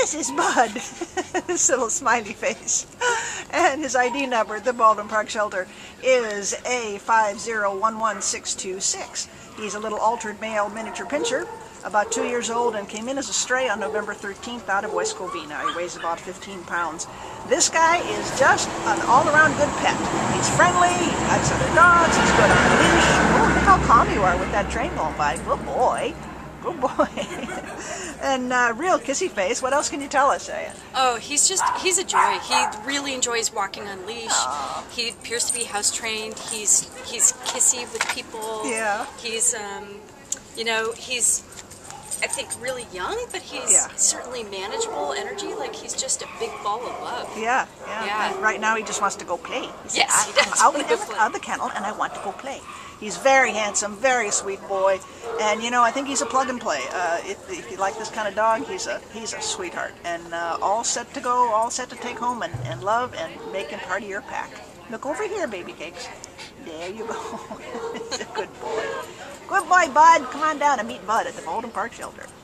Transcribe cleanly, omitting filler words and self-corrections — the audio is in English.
this is Bud. This little smiley face. And his ID number at the Baldwin Park Shelter is A5011626. He's a little altered male miniature pinscher, about 2 years old, and came in as a stray on November 13th out of West Covina. He weighs about 15 pounds. This guy is just an all-around good pet. He's friendly, he likes other dogs, he's good on a leash. Oh, look how calm you are with that train going by. Good boy. Good boy. And real kissy face. What else can you tell us, Aya? Oh, he's a joy. He really enjoys walking on leash. Aww. He appears to be house trained. He's kissy with people. Yeah. He's, you know, he's, I think, really young, but he's certainly manageable energy. Like, he's just a big ball of love. Yeah. Yeah. Right now he just wants to go play. He said, Yes, he does. I'm out of the kennel and I want to go play. He's very handsome, very sweet boy, and you know, I think he's a plug and play. If you like this kind of dog, he's a sweetheart, and all set to go, all set to take home and love and make him part of your pack. Look over here, baby cakes. There you go. He's a good boy. Good boy, Bud. Come on down and meet Bud at the Baldwin Park Shelter.